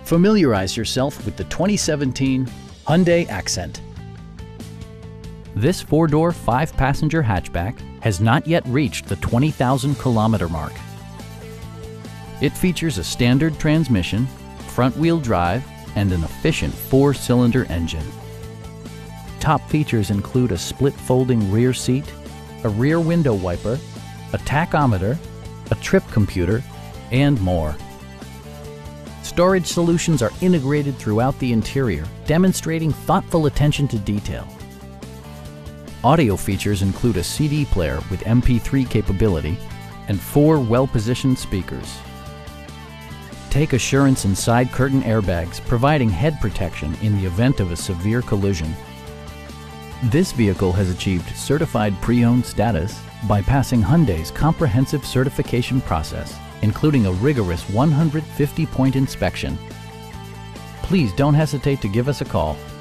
Familiarize yourself with the 2017 Hyundai Accent. This four-door, five-passenger hatchback has not yet reached the 20,000-kilometer mark. It features a standard transmission, front-wheel drive, and an efficient four-cylinder engine. Top features include a split-folding rear seat, a rear window wiper, a tachometer, a trip computer, and more. Storage solutions are integrated throughout the interior, demonstrating thoughtful attention to detail. Audio features include a CD player with MP3 capability and 4 well-positioned speakers. Take assurance in side curtain airbags, providing head protection in the event of a severe collision. This vehicle has achieved certified pre-owned status by passing Hyundai's comprehensive certification process, including a rigorous 150-point inspection. Please don't hesitate to give us a call.